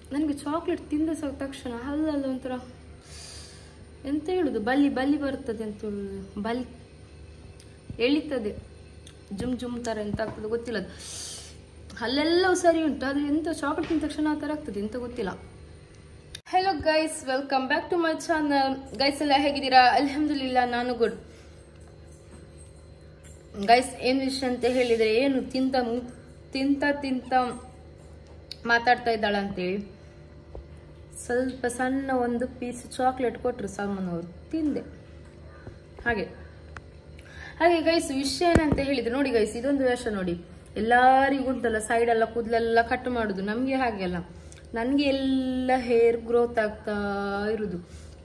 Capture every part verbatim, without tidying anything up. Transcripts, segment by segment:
ನನಗೆ ಚಾಕ್ಲೇಟ್ ತಿಂದ ತಕ್ಷಣ ಹಲ್ಲಲ್ಲ ಒಂಥರ ಎಂತ ಹೇಳುದು ಬಲ್ಲಿ ಬಲ್ಲಿ ಬರ್ತದೆ ಅಂತ ಬಲ್ಲಿ ಎಳಿತದೆ ಜುಮ್ ಜುಮ್ ಥರ ಎಂತ ಆಗ್ತದೆ ಗೊತ್ತಿಲ್ಲ. ಅದು ಹಲ್ಲೆಲ್ಲವೂ ಸರಿ ಉಂಟು, ಆದರೆ ಎಂತ ಚಾಕ್ಲೇಟ್ ತಿಂದ ತಕ್ಷಣ ಆ ಥರ ಆಗ್ತದೆ ಎಂತ ಗೊತ್ತಿಲ್ಲ. Hello guys, welcome back to my channel. Guys ಎಲ್ಲ ಹೇಗಿದ್ದೀರಾ? ಅಲ್ಹಮ್ದುಲಿಲ್ಲಾ, ನಾನು ಗುಡ್. ಗೈಸ್ ಏನು ವಿಷಯ ಅಂತ ಹೇಳಿದರೆ, ಏನು ತಿಂತ ತಿಂತ ತಿಂತ ಮಾತಾಡ್ತಾ ಇದ್ದಾಳ ಅಂತೇಳಿ ಸ್ವಲ್ಪ ಸಣ್ಣ ಒಂದು ಪೀಸ್ ಚಾಕ್ಲೇಟ್ ಕೊಟ್ಟರು ಸಲ್ಮಾನ್ ಅವರು, ತಿಂದೆ. ಹಾಗೆ ಹಾಗೆ ಗೈಸ್ ವಿಷಯ ಏನಂತ ಹೇಳಿದ್ರೆ, ನೋಡಿ ಗೈಸ್ ಇದೊಂದು ವೇಷ ನೋಡಿ, ಎಲ್ಲರಿಗೂ ಉಂಟಲ್ಲ ಸೈಡೆಲ್ಲ ಕೂದಲೆಲ್ಲ ಕಟ್ ಮಾಡುದು, ನಮಗೆ ಹಾಗೆ ಅಲ್ಲ, ನನಗೆ ಎಲ್ಲ ಹೇರ್ ಗ್ರೋತ್ ಆಗ್ತಾ ಇರುದು.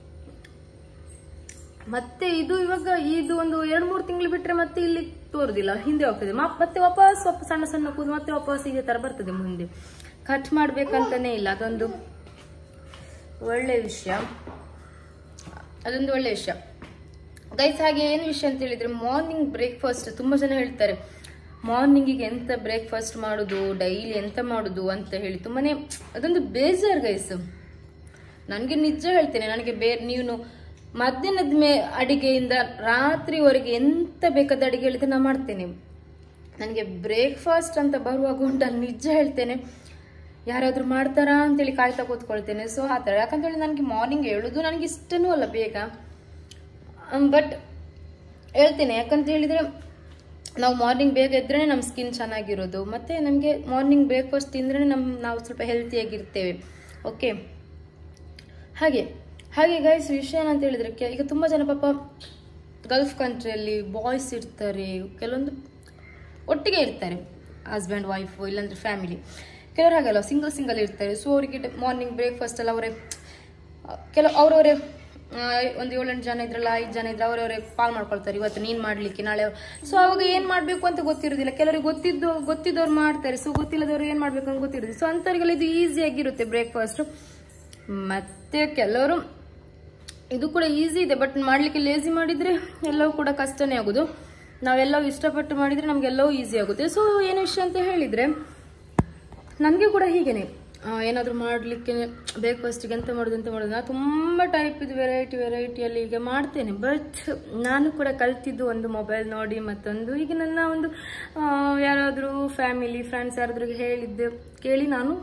ಮತ್ತೆ ಇದು ಇವಾಗ ಇದು ಒಂದು ಎರಡು ಮೂರು ತಿಂಗಳು ಬಿಟ್ರೆ ಮತ್ತೆ ಇಲ್ಲಿ ತೋರುದಿಲ್ಲ, ಹಿಂದೆ ಹೋಗ್ತದೆ, ಮತ್ತೆ ವಾಪಸ್ ಸ್ವಲ್ಪ ಸಣ್ಣ ಸಣ್ಣ ಕೂದಲು ಮತ್ತೆ ವಾಪಸ್ ಇದೇ ತರ ಬರ್ತದೆ ಮುಂದೆ. ಕಟ್ ಮಾಡ್ಬೇಕಂತಾನೆ ಇಲ್ಲ, ಅದೊಂದು ಒಳ್ಳೆ ವಿಷಯ, ಅದೊಂದು ಒಳ್ಳೆ ವಿಷಯ ಗೈಸ್. ಹಾಗೆ ಏನು ವಿಷಯ ಅಂತ ಹೇಳಿದ್ರೆ, ಮಾರ್ನಿಂಗ್ ಬ್ರೇಕ್ಫಾಸ್ಟ್ ತುಂಬಾ ಜನ ಹೇಳ್ತಾರೆ ಮಾರ್ನಿಂಗಿಗೆ ಎಂತ ಬ್ರೇಕ್ಫಾಸ್ಟ್ ಮಾಡುದು, ಡೈಲಿ ಎಂತ ಮಾಡುದು ಅಂತ ಹೇಳಿ ತುಂಬಾನೇ ಅದೊಂದು ಬೇಜಾರ್ ಗೈಸ್. ನನಗೆ ನಿಜ ಹೇಳ್ತೇನೆ, ನನಗೆ ಬೇರೆ ನೀವು ಮಧ್ಯಾಹ್ನದ ಮೇ ಅಡಿಗೆಯಿಂದ ರಾತ್ರಿವರೆಗೆ ಎಂತ ಬೇಕಾದ ಅಡಿಗೆ ಹೇಳಿದ್ರೆ ನಾ ಮಾಡ್ತೇನೆ. ನನಗೆ ಬ್ರೇಕ್ಫಾಸ್ಟ್ ಅಂತ ಬರುವಾಗ ಉಂಟಲ್ಲ, ನಿಜ ಹೇಳ್ತೇನೆ, ಯಾರಾದ್ರೂ ಮಾಡ್ತಾರಾ ಅಂತೇಳಿ ಕಾಯ್ತಾ ಕೂತ್ಕೊಳ್ತೇನೆ. ಸೊ ಆ ಥರ, ಯಾಕಂತೇಳಿ ನನಗೆ ಮಾರ್ನಿಂಗ್ ಹೇಳುದು ನನಗೆ ಇಷ್ಟನೂ ಅಲ್ಲ ಬೇಗ, ಬಟ್ ಹೇಳ್ತೇನೆ ಯಾಕಂತ ಹೇಳಿದ್ರೆ ನಾವು ಮಾರ್ನಿಂಗ್ ಬೇಗ ಇದ್ರೆ ನಮ್ಮ ಸ್ಕಿನ್ ಚೆನ್ನಾಗಿರೋದು, ಮತ್ತೆ ನಮಗೆ ಮಾರ್ನಿಂಗ್ ಬ್ರೇಕ್ಫಾಸ್ಟ್ ತಿಂದ್ರೆ ನಮ್ ನಾವು ಸ್ವಲ್ಪ ಹೆಲ್ತಿಯಾಗಿರ್ತೇವೆ. ಓಕೆ, ಹಾಗೆ ಹಾಗೆ ಗೈಸ್ ವಿಷಯ ಏನಂತ ಹೇಳಿದ್ರೆ, ಈಗ ತುಂಬ ಜನ ಪಾಪ ಗಲ್ಫ್ ಕಂಟ್ರಿಯಲ್ಲಿ ಬಾಯ್ಸ್ ಇರ್ತಾರೆ, ಕೆಲವೊಂದು ಒಟ್ಟಿಗೆ ಇರ್ತಾರೆ, ಹಸ್ಬೆಂಡ್ ವೈಫ್ ಇಲ್ಲಾಂದ್ರೆ ಫ್ಯಾಮಿಲಿ, ಕೆಲವರು ಹಾಗಲ್ಲ ಸಿಂಗಲ್ ಸಿಂಗಲ್ ಇರ್ತಾರೆ. ಸೊ ಅವರಿಗೆ ಮಾರ್ನಿಂಗ್ ಬ್ರೇಕ್ಫಾಸ್ಟ್ ಎಲ್ಲ ಅವರೇ ಕೆಲವು ಅವರವರೇ ಒಂದು ಏಳೆಂಟು ಜನ ಇದ್ರಲ್ಲ, ಐದು ಜನ ಇದ್ರೆ ಅವರವರೇ ಪಾಲ್ ಮಾಡ್ಕೊಳ್ತಾರೆ, ಇವತ್ತು ನೀನು ಮಾಡ್ಲಿಕ್ಕೆ ನಾಳೆ. ಸೊ ಅವಾಗ ಏನು ಮಾಡಬೇಕು ಅಂತ ಗೊತ್ತಿರೋದಿಲ್ಲ, ಕೆಲವರಿಗೆ ಗೊತ್ತಿದ್ದು ಗೊತ್ತಿದ್ದವ್ರು ಮಾಡ್ತಾರೆ, ಸೊ ಗೊತ್ತಿಲ್ಲದವ್ರು ಏನು ಮಾಡಬೇಕು ಅಂತ ಗೊತ್ತಿರೋದು. ಸೊ ಅಂಥವ್ರಿಗೆಲ್ಲ ಇದು ಈಸಿಯಾಗಿರುತ್ತೆ ಬ್ರೇಕ್ಫಾಸ್ಟು. ಮತ್ತೆ ಕೆಲವರು ಇದು ಕೂಡ ಈಸಿ ಇದೆ, ಬಟ್ ಮಾಡಲಿಕ್ಕೆ ಲೇಸಿ ಮಾಡಿದರೆ ಎಲ್ಲವೂ ಕೂಡ ಕಷ್ಟನೇ ಆಗೋದು. ನಾವೆಲ್ಲವೂ ಇಷ್ಟಪಟ್ಟು ಮಾಡಿದರೆ ನಮಗೆಲ್ಲವೂ ಈಸಿ ಆಗುತ್ತೆ. ಸೊ ಏನು ವಿಷಯ ಅಂತ ಹೇಳಿದರೆ, ನನಗೆ ಕೂಡ ಹೀಗೇನೆ ಏನಾದರೂ ಮಾಡಲಿಕ್ಕೆ ಬ್ರೇಕ್ಫಾಸ್ಟಿಗೆ ಎಂತ ಮಾಡೋದು ಎಂತ ಮಾಡೋದು ನಾನು ತುಂಬ ಟೈಪ್ ಇದು ವೆರೈಟಿ ವೆರೈಟಿಯಲ್ಲಿ ಈಗ ಮಾಡ್ತೇನೆ. ಬಟ್ ನಾನು ಕೂಡ ಕಲ್ತಿದ್ದು ಒಂದು ಮೊಬೈಲ್ ನೋಡಿ, ಮತ್ತೊಂದು ಈಗ ನನ್ನ ಒಂದು ಯಾರಾದರೂ ಫ್ಯಾಮಿಲಿ ಫ್ರೆಂಡ್ಸ್ ಯಾರಾದ್ರೂ ಹೇಳಿದ್ದು ಕೇಳಿ ನಾನು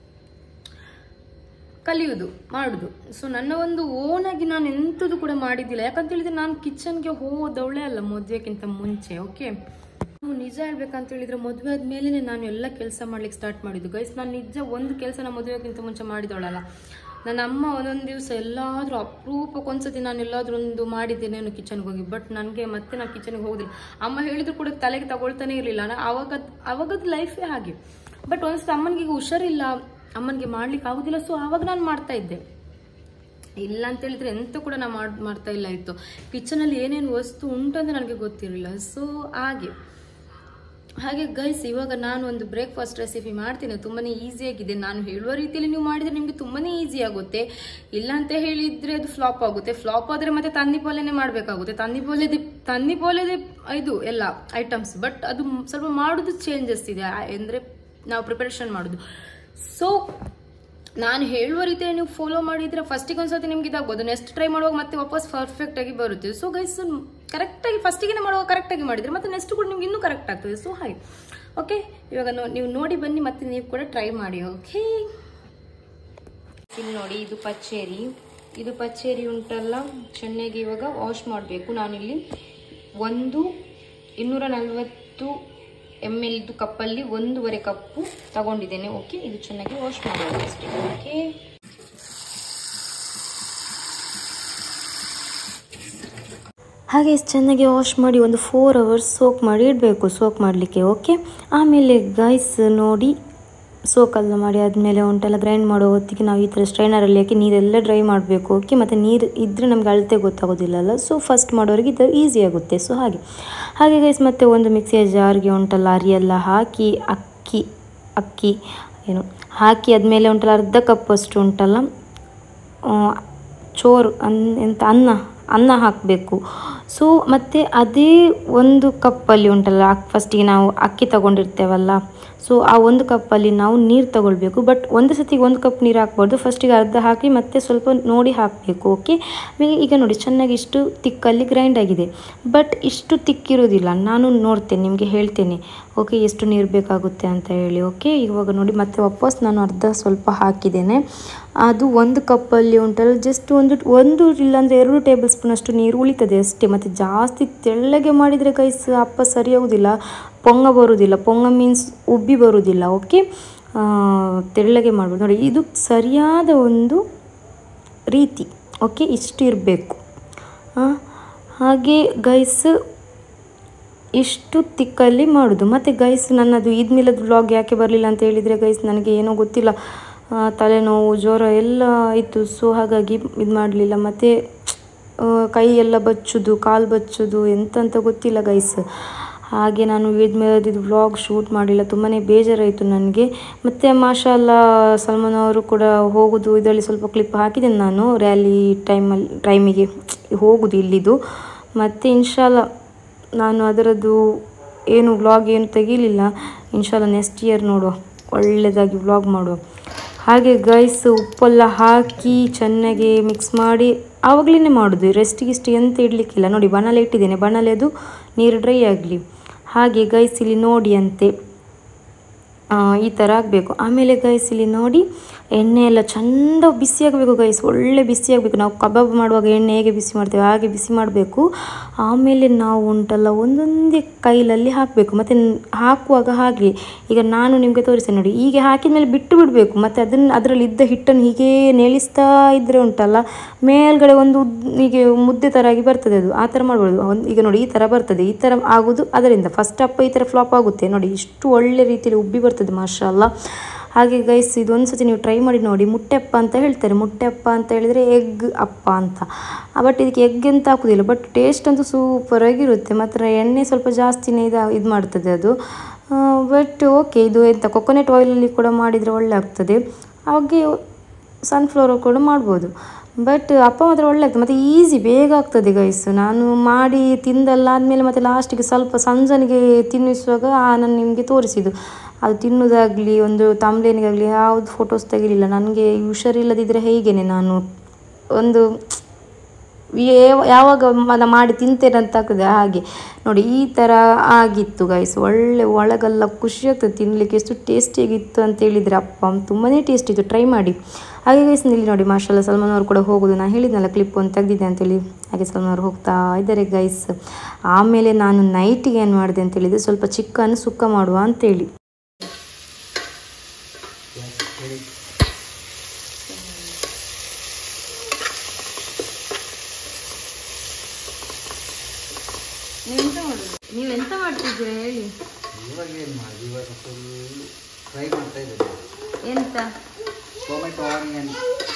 ಕಲಿಯುವುದು ಮಾಡುದು. ಸೊ ನನ್ನ ಒಂದು ಓನಾಗಿ ನಾನು ಎಂಥದ್ದು ಕೂಡ ಮಾಡಿದ್ದಿಲ್ಲ, ಯಾಕಂತ ಹೇಳಿದ್ರೆ ನಾನು ಕಿಚನ್ಗೆ ಹೋದವಳೆ ಅಲ್ಲ ಮದುವೆಗಿಂತ ಮುಂಚೆ. ಓಕೆ, ನಿಜ ಹೇಳ್ಬೇಕಂತ ಹೇಳಿದ್ರೆ ಮದುವೆ ಆದ್ಮೇಲೆ ನಾನು ಎಲ್ಲ ಕೆಲಸ ಮಾಡ್ಲಿಕ್ಕೆ ಸ್ಟಾರ್ಟ್ ಮಾಡಿದ್ದು ಗೈಸ್. ನಾನು ನಿಜ ಒಂದು ಕೆಲಸ ನಾನು ಮದುವೆಗಿಂತ ಮುಂಚೆ ಮಾಡಿದವಳಲ್ಲ. ನನ್ನ ಅಮ್ಮ ಒಂದೊಂದು ದಿವಸ ಎಲ್ಲಾದ್ರೂ ಅಪರೂಪಕ್ಕೊಂದ್ಸತಿ ನಾನು ಎಲ್ಲಾದ್ರೂ ಒಂದು ಮಾಡಿದ್ದೇನೆ ಕಿಚನ್ಗೆ ಹೋಗಿ, ಬಟ್ ನನಗೆ ಮತ್ತೆ ನಾನು ಕಿಚನ್ಗೆ ಹೋಗುದಿಲ್ಲ. ಅಮ್ಮ ಹೇಳಿದ್ರು ಕೂಡ ತಲೆಗೆ ತಗೊಳ್ತಾನೆ ಇರಲಿಲ್ಲ. ಅವಾಗ ಅವಾಗದ ಲೈಫೇ ಹಾಗೆ. ಬಟ್ ಒಂದ್ಸತಿ ಅಮ್ಮನಿಗೆ ಈಗ ಹುಷಾರಿಲ್ಲ, ಅಮ್ಮನಿಗೆ ಮಾಡ್ಲಿಕ್ಕೆ ಆಗುದಿಲ್ಲ, ಸೊ ಆವಾಗ ನಾನು ಮಾಡ್ತಾ ಇದ್ದೆ. ಇಲ್ಲ ಅಂತ ಹೇಳಿದ್ರೆ ಎಂತ ಕೂಡ ನಾನು ಮಾಡ್ ಮಾಡ್ತಾ ಇಲ್ಲ ಇತ್ತು. ಕಿಚನಲ್ಲಿ ಏನೇನು ವಸ್ತು ಉಂಟು ಅಂತ ನನಗೆ ಗೊತ್ತಿರಲಿಲ್ಲ. ಸೊ ಹಾಗೆ ಹಾಗೆ ಗೈಸ್, ಇವಾಗ ನಾನು ಒಂದು ಬ್ರೇಕ್ಫಾಸ್ಟ್ ರೆಸಿಪಿ ಮಾಡ್ತೀನಿ, ತುಂಬಾನೇ ಈಸಿಯಾಗಿದೆ. ನಾನು ಹೇಳುವ ರೀತಿಯಲ್ಲಿ ನೀವು ಮಾಡಿದ್ರೆ ನಿಮಗೆ ತುಂಬಾನೇ ಈಸಿ ಆಗುತ್ತೆ. ಇಲ್ಲ ಅಂತ ಹೇಳಿದ್ರೆ ಅದು ಫ್ಲಾಪ್ ಆಗುತ್ತೆ. ಫ್ಲಾಪ್ ಆದ್ರೆ ಮತ್ತೆ ತಂದಿ ಪೋಲೆನೇ ಮಾಡಬೇಕಾಗುತ್ತೆ. ತಂದಿ ಪೋಲೆದೆ ತಂದಿ ಪೋಲೆದೆ ಇದು ಎಲ್ಲ ಐಟಮ್ಸ್, ಬಟ್ ಅದು ಸ್ವಲ್ಪ ಮಾಡೋದು ಚೇಂಜಸ್ ಇದೆ, ಅಂದರೆ ನಾವು ಪ್ರಿಪರೇಷನ್ ಮಾಡೋದು. ಸೊ ನಾನು ಹೇಳುವ ರೀತಿಯಲ್ಲಿ ನೀವು ಫಾಲೋ ಮಾಡಿದ್ರೆ ಫಸ್ಟಿಗೆ ಒಂದ್ಸತಿ ನಿಮ್ಗೆ ಇದಾಗ್ಬೋದು, ನೆಕ್ಸ್ಟ್ ಟ್ರೈ ಮಾಡುವಾಗ ಮತ್ತೆ ವಾಪಸ್ ಪರ್ಫೆಕ್ಟ್ ಆಗಿ ಬರುತ್ತೆ. ಸೊ ಗೈಸ್, ಕರೆಕ್ಟಾಗಿ ಫಸ್ಟಿಗೆ ಮಾಡುವಾಗ ಕರೆಕ್ಟಾಗಿ ಮಾಡಿದ್ರೆ ಮತ್ತೆ ನೆಕ್ಸ್ಟ್ ಕೂಡ ನಿಮ್ಗೆ ಇನ್ನೂ ಕರೆಕ್ಟ್ ಆಗ್ತದೆ. ಸೊ ಹಾಗೆ ಓಕೆ, ಇವಾಗ ನೀವು ನೋಡಿ ಬನ್ನಿ, ಮತ್ತೆ ನೀವು ಕೂಡ ಟ್ರೈ ಮಾಡಿ. ಓಕೆ, ಇಲ್ಲಿ ನೋಡಿ, ಇದು ಪಚ್ಚೇರಿ ಇದು ಪಚ್ಚೇರಿ ಉಂಟಲ್ಲ, ಚೆನ್ನಾಗಿ ಇವಾಗ ವಾಶ್ ಮಾಡಬೇಕು. ನಾನಿಲ್ಲಿ ಒಂದು ಇನ್ನೂರ ನಲ್ವತ್ತು ಎಮ್ ಎಲ್ ಇದು ಕಪ್ಪಲ್ಲಿ ಒಂದೂವರೆ ಕಪ್ಪು ತಗೊಂಡಿದ್ದೇನೆ. ಓಕೆ, ಇದು ಚೆನ್ನಾಗಿ ವಾಶ್ ಮಾಡೋದು ಅಷ್ಟೇ. ಓಕೆ, ಹಾಗೆ ಚೆನ್ನಾಗಿ ವಾಶ್ ಮಾಡಿ ಒಂದು ಫೋರ್ ಅವರ್ಸ್ ಸೋಕ್ ಮಾಡಿ ಇಡಬೇಕು, ಸೋಕ್ ಮಾಡಲಿಕ್ಕೆ. ಓಕೆ, ಆಮೇಲೆ ಗೈಸ್ ನೋಡಿ, ಸೋಕೆಲ್ಲ ಮಾಡಿ ಆದಮೇಲೆ ಉಂಟೆಲ್ಲ ಗ್ರೈಂಡ್ ಮಾಡೋ ಹೊತ್ತಿಗೆ ನಾವು ಈ ಥರ ಸ್ಟ್ರೈನರಲ್ಲಿ ಹಾಕಿ ನೀರೆಲ್ಲ ಡ್ರೈ ಮಾಡಬೇಕು. ಓಕೆ, ಮತ್ತು ನೀರು ಇದ್ದರೆ ನಮ್ಗೆ ಅಳತೆ ಗೊತ್ತಾಗೋದಿಲ್ಲಲ್ಲ, ಸೊ ಫಸ್ಟ್ ಮಾಡೋರಿಗೆ ಇದು ಈಸಿ ಆಗುತ್ತೆ. ಸೊ ಹಾಗೆ ಹಾಗೆ ಗೈಸ್, ಮತ್ತು ಒಂದು ಮಿಕ್ಸಿಯ ಜಾರ್ಗೆ ಉಂಟಲ್ಲ ಅರಿಯೆಲ್ಲ ಹಾಕಿ ಅಕ್ಕಿ ಅಕ್ಕಿ ಏನು ಹಾಕಿ ಆದಮೇಲೆ ಉಂಟಲ್ಲ ಅರ್ಧ ಕಪ್ಪಷ್ಟು ಉಂಟಲ್ಲ ಚೋರು ಅನ್ ಎಂತ ಅನ್ನ ಅನ್ನ ಹಾಕಬೇಕು. ಸೊ ಮತ್ತು ಅದೇ ಒಂದು ಕಪ್ಪಲ್ಲಿ ಉಂಟಲ್ಲ ಫಸ್ಟಿಗೆ ನಾವು ಅಕ್ಕಿ ತಗೊಂಡಿರ್ತೇವಲ್ಲ, ಸೊ ಆ ಒಂದು ಕಪ್ಪಲ್ಲಿ ನಾವು ನೀರು ತಗೊಳ್ಬೇಕು. ಬಟ್ ಒಂದು ಸತಿಗೆ ಒಂದು ಕಪ್ ನೀರು ಹಾಕ್ಬಾರ್ದು, ಫಸ್ಟಿಗೆ ಅರ್ಧ ಹಾಕಿ ಮತ್ತೆ ಸ್ವಲ್ಪ ನೋಡಿ ಹಾಕಬೇಕು. ಓಕೆ, ಈಗ ನೋಡಿ ಚೆನ್ನಾಗಿ ಇಷ್ಟು ತಿಕ್ಕಲ್ಲಿ ಗ್ರೈಂಡ್ ಆಗಿದೆ. ಬಟ್ ಇಷ್ಟು ತಿಕ್ಕಿರೋದಿಲ್ಲ, ನಾನು ನೋಡ್ತೇನೆ ನಿಮಗೆ ಹೇಳ್ತೇನೆ ಓಕೆ ಎಷ್ಟು ನೀರು ಬೇಕಾಗುತ್ತೆ ಅಂತ ಹೇಳಿ. ಓಕೆ, ಇವಾಗ ನೋಡಿ ಮತ್ತೆ ವಾಪಸ್ ನಾನು ಅರ್ಧ ಸ್ವಲ್ಪ ಹಾಕಿದ್ದೇನೆ. ಅದು ಒಂದು ಕಪ್ಪಲ್ಲಿ ಉಂಟಲ್ಲ ಜಸ್ಟ್ ಒಂದು ಒಂದು ಇಲ್ಲಾಂದರೆ ಎರಡು ಟೇಬಲ್ ಸ್ಪೂನ್ ಅಷ್ಟು ನೀರು ಉಳಿತದೆ ಅಷ್ಟೇ. ಮತ್ತು ಜಾಸ್ತಿ ತೆಳ್ಳಗೆ ಮಾಡಿದರೆ ಗೈಸ್ ಅಪ್ಪ ಸರಿಯಾಗೋದಿಲ್ಲ, ಪೊಂಗ ಬರುವುದಿಲ್ಲ. ಪೊಂಗ ಮೀನ್ಸ್ ಉಬ್ಬಿ ಬರುವುದಿಲ್ಲ. ಓಕೆ, ತೆಳ್ಳಗೆ ಮಾಡ್ಬೋದು ನೋಡಿ, ಇದು ಸರಿಯಾದ ಒಂದು ರೀತಿ. ಓಕೆ, ಇಷ್ಟು ಇರಬೇಕು. ಹಾಗೆ ಗೈಸ್ ಇಷ್ಟು ತಿಕ್ಕಲ್ಲಿ ಮಾಡೋದು. ಮತ್ತು ಗೈಸ್ ನನ್ನದು ಈದ್ ಮಿಲಾದ್ ವ್ಲಾಗ್ ಯಾಕೆ ಬರಲಿಲ್ಲ ಅಂತ ಹೇಳಿದರೆ ಗೈಸ್ ನನಗೆ ಏನೋ ಗೊತ್ತಿಲ್ಲ, ತಲೆನೋವು ಜ್ವರ ಎಲ್ಲ ಇತ್ತು. ಸೊ ಹಾಗಾಗಿ ಇದು ಮಾಡಲಿಲ್ಲ. ಮತ್ತು ಕೈ ಎಲ್ಲ ಬಚ್ಚೋದು, ಕಾಲು ಬಚ್ಚೋದು ಎಂತಂತ ಗೊತ್ತಿಲ್ಲ ಗೈಸ್. ಹಾಗೆ ನಾನು ಈದ್ ಮಿಲಾದಿದ್ದು ವ್ಲಾಗ್ ಶೂಟ್ ಮಾಡಲಿಲ್ಲ, ತುಂಬಾ ಬೇಜಾರಾಯಿತು ನನಗೆ. ಮತ್ತು ಮಾಷಾಲ್ಲ ಸಲ್ಮಾನ್ ಅವರು ಕೂಡ ಹೋಗೋದು ಇದರಲ್ಲಿ ಸ್ವಲ್ಪ ಕ್ಲಿಪ್ ಹಾಕಿದ್ದೇನೆ ನಾನು, ರ್ಯಾಲಿ ಟೈಮಲ್ಲಿ ಟೈಮಿಗೆ ಹೋಗೋದು ಇಲ್ಲಿದ್ದು. ಮತ್ತು ಇನ್ಶಾಲ್ಲ ನಾನು ಅದರದ್ದು ಏನು ವ್ಲಾಗ್ ಏನು ತೆಗೀಲಿಲ್ಲ. ಇನ್ಶಾಲ್ಲ ನೆಕ್ಸ್ಟ್ ಇಯರ್ ನೋಡುವ, ಒಳ್ಳೆಯದಾಗಿ ವ್ಲಾಗ್ ಮಾಡುವ. ಹಾಗೆ ಗೈಸ್ ಉಪ್ಪೆಲ್ಲ ಹಾಕಿ ಚೆನ್ನಾಗಿ ಮಿಕ್ಸ್ ಮಾಡಿ ಆವಾಗಲೇ ಮಾಡೋದು, ರೆಸ್ಟಿಗೆ ಇಷ್ಟು ಎಂತ ಇಡಲಿಕ್ಕಿಲ್ಲ. ನೋಡಿ ಬಣಲೆ ಇಟ್ಟಿದ್ದೇನೆ, ಬಣಲೆ ಅದು ನೀರು ಡ್ರೈ ಆಗಲಿ. ಹಾಗೆ ಗೈಸ್ ಇಲ್ಲಿ ನೋಡಿ ಅಂತೆ ಈ ಥರ ಆಗಬೇಕು. ಆಮೇಲೆ ಗೈಸ್ ಇಲ್ಲಿ ನೋಡಿ ಎಣ್ಣೆ ಎಲ್ಲ ಚೆಂದ ಬಿಸಿ ಆಗಬೇಕು ಗೈಸ್, ಒಳ್ಳೆ ಬಿಸಿ ಆಗಬೇಕು. ನಾವು ಕಬಾಬ್ ಮಾಡುವಾಗ ಎಣ್ಣೆ ಹೇಗೆ ಬಿಸಿ ಮಾಡ್ತೇವೆ ಹಾಗೆ ಬಿಸಿ ಮಾಡಬೇಕು. ಆಮೇಲೆ ನಾವು ಉಂಟಲ್ಲ ಒಂದೊಂದೇ ಕೈಲಲ್ಲಿ ಹಾಕಬೇಕು. ಮತ್ತು ಹಾಕುವಾಗ ಹಾಗೆ ಈಗ ನಾನು ನಿಮಗೆ ತೋರಿಸ್ತೇನೆ ನೋಡಿ, ಹೀಗೆ ಹಾಕಿದ ಮೇಲೆ ಬಿಟ್ಟು ಬಿಡಬೇಕು. ಮತ್ತು ಅದನ್ನು ಅದರಲ್ಲಿ ಇದ್ದ ಹಿಟ್ಟನ್ನು ಹೀಗೆ ನೇಳಿಸ್ತಾ ಇದ್ದರೆ ಉಂಟಲ್ಲ ಮೇಲ್ಗಡೆ ಒಂದು ಹೀಗೆ ಮುದ್ದೆ ಥರ ಆಗಿ ಬರ್ತದೆ, ಅದು ಆ ಥರ ಮಾಡ್ಬೋದು. ಒಂದು ಈಗ ನೋಡಿ ಈ ಥರ ಬರ್ತದೆ, ಈ ಥರ ಆಗೋದು ಅದರಿಂದ ಫಸ್ಟ್ ಅಪ್ಪ ಈ ಥರ ಫ್ಲಾಪ್ ಆಗುತ್ತೆ ನೋಡಿ, ಇಷ್ಟು ಒಳ್ಳೆ ರೀತಿಯಲ್ಲಿ ಉಬ್ಬಿ ಬರ್ತದೆ ಮಾಷಾಲ್ಲ. ಹಾಗೆ ಗೈಸ್ ಇದೊಂದು ಸತಿ ನೀವು ಟ್ರೈ ಮಾಡಿ ನೋಡಿ. ಮುಟ್ಟೆಪ್ಪ ಅಂತ ಹೇಳ್ತಾರೆ, ಮುಟ್ಟೆಪ್ಪ ಅಂತ ಹೇಳಿದರೆ ಎಗ್ ಅಪ್ಪ ಅಂತ. ಬಟ್ ಇದಕ್ಕೆ ಎಗ್ ಅಂತ ಹಾಕೋದಿಲ್ಲ, ಬಟ್ ಟೇಸ್ಟ್ ಅಂತೂ ಸೂಪರಾಗಿರುತ್ತೆ. ಮಾತ್ರ ಎಣ್ಣೆ ಸ್ವಲ್ಪ ಜಾಸ್ತಿನೇ ಇದು ಇದು ಮಾಡ್ತದೆ ಅದು. ಬಟ್ ಓಕೆ, ಇದು ಎಂತ ಕೊಕೊನೆಟ್ ಆಯಿಲಲ್ಲಿ ಕೂಡ ಮಾಡಿದರೆ ಒಳ್ಳೆ ಆಗ್ತದೆ. ಹಾಗೆ ಸನ್ಫ್ಲವರ್ ಕೂಡ ಮಾಡ್ಬೋದು. ಬಟ್ ಅಪ್ಪ ಮಾತ್ರ ಒಳ್ಳೆ ಆಗ್ತದೆ ಮತ್ತು ಈಸಿ, ಬೇಗ ಆಗ್ತದೆ ಗೈಸ್. ನಾನು ಮಾಡಿ ತಿಂದಲ್ಲಾದಮೇಲೆ ಮತ್ತು ಲಾಸ್ಟಿಗೆ ಸ್ವಲ್ಪ ಸಂಜನಿಗೆ ತಿನ್ನಿಸುವಾಗ ನಾನು ನಿಮಗೆ ತೋರಿಸಿದ್ದು, ಅದು ತಿನ್ನೋದಾಗಲಿ ಒಂದು ತಮ್ಲೇನಿಗಾಗಲಿ ಯಾವುದು ಫೋಟೋಸ್ ತೆಗಿಲಿಲ್ಲ. ನನಗೆ ಹುಷಾರಿಲ್ಲದಿದ್ದರೆ ಹೇಗೇನೆ ನಾನು ಒಂದು ಯಾವಾಗ ಮಾಡಿ ತಿಂತೇನೆ ಅಂತ ಆಗ್ತದೆ. ಹಾಗೆ ನೋಡಿ ಈ ಥರ ಆಗಿತ್ತು ಗೈಸ್, ಒಳ್ಳೆ ಒಳಗೆಲ್ಲ ಖುಷಿ ಆಗ್ತದೆ ತಿನ್ನಲಿಕ್ಕೆ. ಎಷ್ಟು ಟೇಸ್ಟಿಯಾಗಿತ್ತು ಅಂತ ಹೇಳಿದರೆ ಅಪ್ಪ ತುಂಬಾ ಟೇಸ್ಟ್ ಇತ್ತು, ಟ್ರೈ ಮಾಡಿ. ಹಾಗೆ ಗೈಸ್ ಇಲ್ಲಿ ನೋಡಿ ಮಾಷಾಲ್ಲ ಸಲ್ಮಾನ್ ಅವರು ಕೂಡ ಹೋಗೋದು, ನಾನು ಹೇಳಿದ್ನಲ್ಲ ಕ್ಲಿಪ್ ಒಂದು ತೆಗೆದಿದ್ದೆ ಅಂತೇಳಿ. ಹಾಗೆ ಸಲ್ಮಾನ್ ಅವರು ಹೋಗ್ತಾ ಇದ್ದಾರೆ ಗೈಸ್. ಆಮೇಲೆ ನಾನು ನೈಟಿಗೆ ಏನು ಮಾಡಿದೆ ಅಂತ ಹೇಳಿದರೆ ಸ್ವಲ್ಪ ಚಿಕನ್ ಸುಕ್ಕ ಮಾಡುವ ಅಂತೇಳಿ. ನೀವು ಎಂತ ಮಾಡ್ತಿದ್ದೀರಾ ಹೇಳಿ? ಇವಾಗ ಏನು ಮಾಡಿ ಇವಾಗ ಫುಲ್ ಫ್ರೈ ಮಾಡ್ತಾ ಇದ್ದೇನೆ. ಎಂತ ಟೊಮೆಟೊ ಆನಿಯನ್.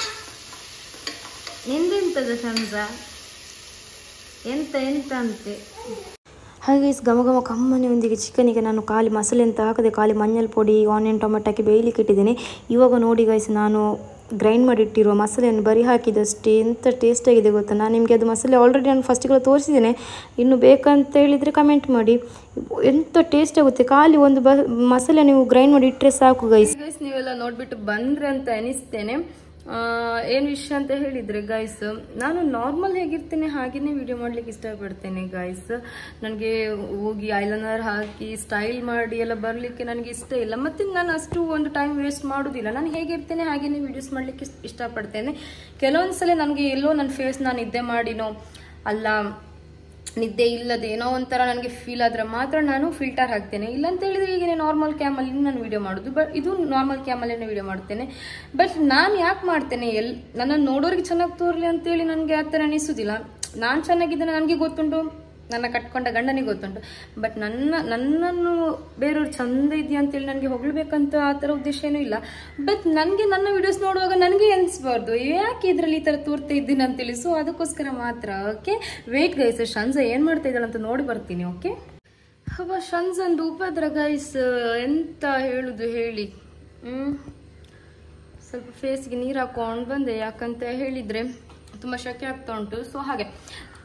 ಎಂತೆಂತದ ಶಂಸ ಎಂತ ಎಂತ ಅಂತೆ. ಹಾಗೆ ಘಮ ಘಮ ಕಮ್ಮನೆಯೊಂದಿಗೆ ಚಿಕನಿಗೆ ನಾನು ಖಾಲಿ ಮಸಾಲೆ ಅಂತ ಹಾಕದೆ ಖಾಲಿ ಮഞ്ഞൾ ಪುಡಿ ಆನಿಯನ್ ಟೊಮೆಟೊ ಹಾಕಿ ಬೇಯಲಿಕ್ಕೆ ಇಟ್ಟಿದ್ದೇನೆ. ಇವಾಗ ನೋಡಿ ಗೈಸ್ ನಾನು ಗ್ರೈಂಡ್ ಮಾಡಿಟ್ಟಿರುವ ಮಸಾಲೆಯನ್ನು ಬರಿ ಹಾಕಿದಷ್ಟೇ ಎಂಥ ಟೇಸ್ಟಾಗಿದೆ ಗೊತ್ತಾ. ನಾನು ನಿಮಗೆ ಅದು ಮಸಾಲೆ ಆಲ್ರೆಡಿ ನಾನು ಫಸ್ಟಿಗೆಲ್ಲ ತೋರಿಸಿದ್ದೇನೆ, ಇನ್ನು ಬೇಕಂತ ಹೇಳಿದರೆ ಕಮೆಂಟ್ ಮಾಡಿ. ಎಂಥ ಟೇಸ್ಟ್ ಆಗುತ್ತೆ, ಖಾಲಿ ಒಂದು ಬ ಮಸಾಲೆ ನೀವು ಗ್ರೈಂಡ್ ಮಾಡಿ ಇಟ್ಟರೆ ಸಾಕು ಗೈಸ್. ಗೈಸ್ ನೀವೆಲ್ಲ ನೋಡಿಬಿಟ್ಟು ಬಂದ್ರೆ ಅಂತ ಅನಿಸ್ತೇನೆ. ಏನು ವಿಷಯ ಅಂತ ಹೇಳಿದರೆ ಗೈಸ್, ನಾನು ನಾರ್ಮಲ್ ಹೇಗಿರ್ತೇನೆ ಹಾಗೆಯೇ ವಿಡಿಯೋ ಮಾಡಲಿಕ್ಕೆ ಇಷ್ಟಪಡ್ತೇನೆ ಗೈಸ್. ನನಗೆ ಹೋಗಿ ಐಲೈನರ್ ಹಾಕಿ ಸ್ಟೈಲ್ ಮಾಡಿ ಎಲ್ಲ ಬರಲಿಕ್ಕೆ ನನಗೆ ಇಷ್ಟ ಇಲ್ಲ. ಮತ್ತು ನಾನು ಅಷ್ಟು ಒಂದು ಟೈಮ್ ವೇಸ್ಟ್ ಮಾಡೋದಿಲ್ಲ. ನಾನು ಹೇಗಿರ್ತೇನೆ ಹಾಗೆಯೇ ವಿಡಿಯೋಸ್ ಮಾಡಲಿಕ್ಕೆ ಇಷ್ಟಪಡ್ತೇನೆ. ಕೆಲವೊಂದು ಸಲ ನನಗೆ ಎಲ್ಲೋ ನನ್ನ ಫೇಸ್ ನಾನು ನಿದ್ದೆ ಮಾಡಿನೋ ಅಲ್ಲ ನಿದ್ದೆ ಇಲ್ಲದೆ ಏನೋ ಒಂಥರ ನನಗೆ ಫೀಲ್ ಆದ್ರೆ ಮಾತ್ರ ನಾನು ಫಿಲ್ಟರ್ ಹಾಕ್ತೇನೆ. ಇಲ್ಲ ಅಂತ ಹೇಳಿದ್ರೆ ಈಗೇನೆ ನಾರ್ಮಲ್ ಕ್ಯಾಮಲ್ಲಿ ನಾನು ವಿಡಿಯೋ ಮಾಡೋದು. ಬಟ್ ಇದು ನಾರ್ಮಲ್ ಕ್ಯಾಮಲ್ಲೇ ವಿಡಿಯೋ ಮಾಡ್ತೇನೆ. ಬಟ್ ನಾನು ಯಾಕೆ ಮಾಡ್ತೇನೆ, ಎಲ್ ನನ್ನನ್ನು ನೋಡೋರಿಗೆ ಚೆನ್ನಾಗಿ ತೋರಲಿ ಅಂತೇಳಿ ನನಗೆ ಆ ಥರ ಅನಿಸೋದಿಲ್ಲ. ನಾನು ಚೆನ್ನಾಗಿದ್ದೇನೆ ನನಗೆ ಗೊತ್ತುಂಟು, ನನ್ನ ಕಟ್ಕೊಂಡ ಗಂಡನಿಗೆ ಗೊತ್ತುಂಟು. ಬಟ್ ನನ್ನ ನನ್ನನ್ನು ಬೇರೆಯವ್ರು ಚಂದ ಇದೆಯಾ ಅಂತೇಳಿ ನನಗೆ ಹೊಗಳ್ಬೇಕಂತ ಆ ಥರ ಉದ್ದೇಶ ಏನೂ ಇಲ್ಲ. ಬಟ್ ನನಗೆ ನನ್ನ ವಿಡಿಯೋಸ್ ನೋಡುವಾಗ ನನಗೆ ಅನಿಸ್ಬಾರ್ದು ಯಾಕೆ ಇದರಲ್ಲಿ ಈ ಥರ ತೋರ್ತಾ ಇದ್ದೀನಿ ಅಂತೇಳಿ. ಸೊ ಅದಕ್ಕೋಸ್ಕರ ಮಾತ್ರ. ಓಕೆ, ವೇಟ್ ಗೈಸ್, ಶಂಜ ಏನು ಮಾಡ್ತಾ ಇದ್ದಾಳೆ ಅಂತ ನೋಡಿ ಬರ್ತೀನಿ. ಓಕೆ, ಹಬ್ಬ ಶಂಜಂದು ಉಪದ್ರ ಗೈಸ್, ಎಂತ ಹೇಳುದು ಹೇಳಿ. ಹ್ಞೂ ಸ್ವಲ್ಪ ಫೇಸ್ಗೆ ನೀರು ಹಾಕೊಂಡು ಬಂದೆ, ಯಾಕಂತ ಹೇಳಿದರೆ ತುಂಬ ಶೆಕೆ ಆಗ್ತಾ ಉಂಟು. ಸೊ ಹಾಗೆ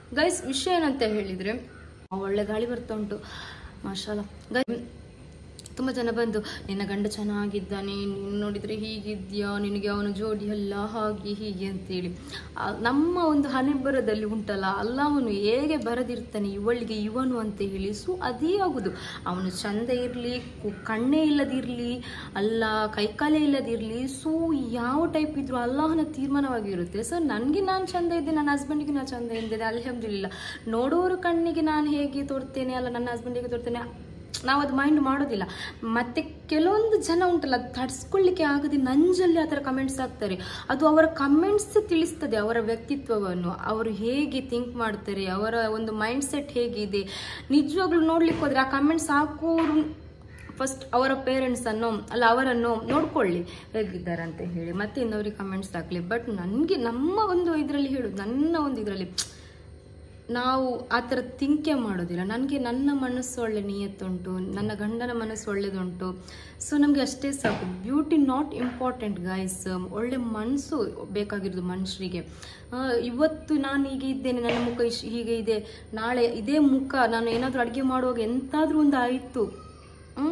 ಗೈಸ್ ವಿಷಯ ಏನಂತ ಹೇಳಿದ್ರೆ ಒಳ್ಳೆ ಗಾಳಿ ಬರ್ತಾ ಉಂಟು ಮಾಷಾಲ್ಲ. ಗೈಸ್ ತುಂಬ ಜನ ಬಂದು ನಿನ್ನ ಗಂಡ ಚೆನ್ನಾಗಿದ್ದಾನೆ, ನೀನು ನೋಡಿದರೆ ಹೀಗಿದ್ಯಾ, ನಿನಗೆ ಅವನ ಜೋಡಿ ಅಲ್ಲ ಹಾಗೆ ಹೀಗೆ ಅಂತೇಳಿ. ನಮ್ಮ ಒಂದು ಹಣೆ ಬರದಲ್ಲಿ ಉಂಟಲ್ಲ, ಅಲ್ಲಾಹನು ಹೇಗೆ ಬರೆದಿರ್ತಾನೆ ಇವಳಿಗೆ ಇವನು ಅಂತ ಹೇಳಿ, ಸೊ ಅದೇ ಆಗುದು. ಅವನು ಚಂದ ಇರಲಿ, ಕಣ್ಣೇ ಇಲ್ಲದಿರಲಿ, ಅಲ್ಲ ಕೈಕಾಲೇ ಇಲ್ಲದಿರಲಿ, ಸೊ ಯಾವ ಟೈಪ್ ಇದ್ರು ಅಲ್ಲಾಹನ ತೀರ್ಮಾನವಾಗಿರುತ್ತೆ. ಸೊ ನನಗೆ ನಾನು ಚಂದ ಇದ್ದೆ, ನನ್ನ ಹಸ್ಬೆಂಡಿಗೆ ನಾನು ಚಂದ ಇದ್ದೇನೆ, ಅಲ್ಹಮ್ದುಲಿಲ್ಲ. ನೋಡೋರು ಕಣ್ಣಿಗೆ ನಾನು ಹೇಗೆ ತೋರ್ತೇನೆ ಅಲ್ಲ ನನ್ನ ಹಸ್ಬೆಂಡಿಗೆ ತೋರ್ತೇನೆ, ನಾವು ಅದು ಮೈಂಡ್ ಮಾಡೋದಿಲ್ಲ. ಮತ್ತೆ ಕೆಲವೊಂದು ಜನ ಉಂಟಲ್ಲ, ತಡ್ಸ್ಕೊಳ್ಳಿಕ್ಕೆ ಆಗದೆ ನಂಜಲ್ಲಿ ಆ ಥರ ಕಮೆಂಟ್ಸ್ ಹಾಕ್ತಾರೆ. ಅದು ಅವರ ಕಮೆಂಟ್ಸ್ ತಿಳಿಸ್ತದೆ ಅವರ ವ್ಯಕ್ತಿತ್ವವನ್ನು, ಅವರು ಹೇಗೆ ಥಿಂಕ್ ಮಾಡ್ತಾರೆ, ಅವರ ಒಂದು ಮೈಂಡ್ ಸೆಟ್ ಹೇಗಿದೆ. ನಿಜವಾಗ್ಲೂ ನೋಡ್ಲಿಕ್ಕೆ ಹೋದ್ರೆ ಆ ಕಮೆಂಟ್ಸ್ ಹಾಕೋರು ಫಸ್ಟ್ ಅವರ ಪೇರೆಂಟ್ಸನ್ನು ಅಲ್ಲ ಅವರನ್ನು ನೋಡ್ಕೊಳ್ಳಿ ಹೇಗಿದ್ದಾರೆ ಅಂತ ಹೇಳಿ, ಮತ್ತೆ ಇನ್ನೊರಿಗೆ ಕಮೆಂಟ್ಸ್ ಹಾಕಲಿ. ಬಟ್ ನನಗೆ ನಮ್ಮ ಒಂದು ಇದರಲ್ಲಿ ಹೇಳೋದು, ನನ್ನ ಒಂದು ಇದರಲ್ಲಿ ನಾವು ಆ ಥರ ಥಿಂಕೇ ಮಾಡೋದಿಲ್ಲ. ನನಗೆ ನನ್ನ ಮನಸ್ಸು ಒಳ್ಳೆ ನಿಯತ್ತುಂಟು, ನನ್ನ ಗಂಡನ ಮನಸ್ಸು ಒಳ್ಳೆದುಂಟು. ಸೊ ನಮಗೆ ಅಷ್ಟೇ ಸಾಕು. ಬ್ಯೂಟಿ ನಾಟ್ ಇಂಪಾರ್ಟೆಂಟ್ ಗೈಸ್, ಒಳ್ಳೆ ಮನಸ್ಸು ಬೇಕಾಗಿರೋದು ಮನುಷ್ಯರಿಗೆ. ಇವತ್ತು ನಾನು ಹೀಗೆ ಇದ್ದೇನೆ, ನನ್ನ ಮುಖ ಇಶ್ ಹೀಗೆ ಇದೆ, ನಾಳೆ ಇದೇ ಮುಖ ನಾನು ಏನಾದರೂ ಅಡುಗೆ ಮಾಡುವಾಗ ಎಂತಾದ್ರೂ ಒಂದು ಆಯಿತು, ಹ್ಞೂ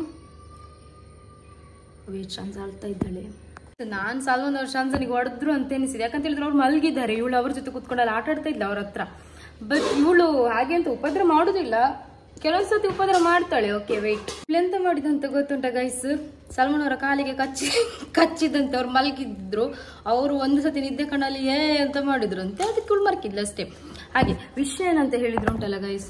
ಶಾನ್ಸ ಆಳ್ತಾ ಇದ್ದಾಳೆ. ನಾನು ಸಾಲ್ವೊಂದು ಅವ್ರು ಶಾನ್ಸನಿಗೆ ಹೊಡೆದ್ರು ಅಂತ ಎನಿಸಿದೆ. ಯಾಕಂತ ಹೇಳಿದ್ರೆ ಅವ್ರು ಮಲಗಿದ್ದಾರೆ, ಇವಳು ಅವ್ರ ಜೊತೆ ಕೂತ್ಕೊಂಡು ಅಲ್ಲಿ ಆಟ ಆಡ್ತಾ ಇದ್ದ ಅವ್ರ ಹತ್ರ. ಬಟ್ ಇವಳು ಹಾಗೆ ಅಂತ ಉಪದ್ರ ಮಾಡೋದಿಲ್ಲ, ಕೆಲವೊಂದ್ಸತಿ ಉಪದ್ರ ಮಾಡ್ತಾಳೆ. ಓಕೆ ವೆಯ್ಟ್, ಎಂತ ಮಾಡಿದಂತ ಗೊತ್ತುಂಟ ಗೈಸ್, ಸಲ್ಮಾನ್ ಅವರ ಕಾಲಿಗೆ ಕಚ್ಚಿ ಕಚ್ಚಿದಂತೆ ಅವ್ರು ಮಲಗಿದ್ರು. ಅವರು ಒಂದು ಸತಿ ನಿದ್ದೆ ಕಣ್ಣಲ್ಲಿ ಏ ಅಂತ ಮಾಡಿದ್ರು ಅಂತೆ, ಅದಕ್ಕೆ ಇವಳು ಮರ್ಕಿದ್ಲು ಅಷ್ಟೇ. ಹಾಗೆ ವಿಷಯ ಏನಂತ ಹೇಳಿದ್ರು ಉಂಟಲ್ಲ ಗೈಸ್,